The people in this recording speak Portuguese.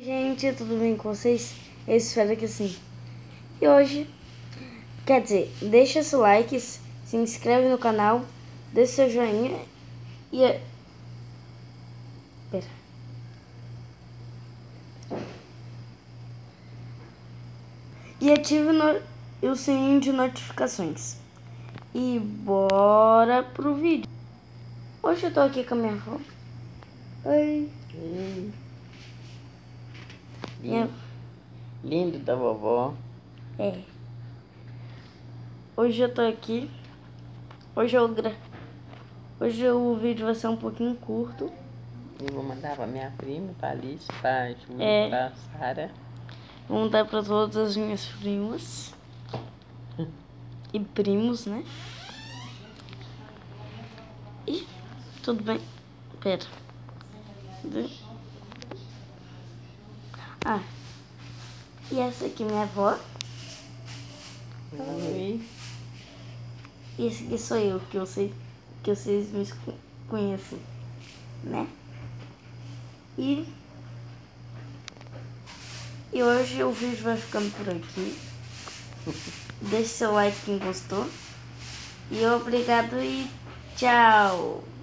Gente, tudo bem com vocês? Eu espero que sim. E hoje, quer dizer, deixa seu like, se inscreve no canal, deixa seu joinha e... Pera. E ative o sininho de notificações. E bora pro vídeo. Hoje eu tô aqui com a minha avó. Oi. Lindo da vovó. É. Hoje eu tô aqui. Hoje o vídeo vai ser um pouquinho curto. Eu vou mandar pra minha prima, pra Alice, pra Júlia, pra Sara. Vou mandar pra todas as minhas primas. E primos, né? E tudo bem. Pera. Ah. E essa aqui é minha avó. Oi. E esse aqui sou eu, que vocês me conhecem, né? E hoje o vídeo vai ficando por aqui. Deixe seu like quem gostou. E obrigado e tchau!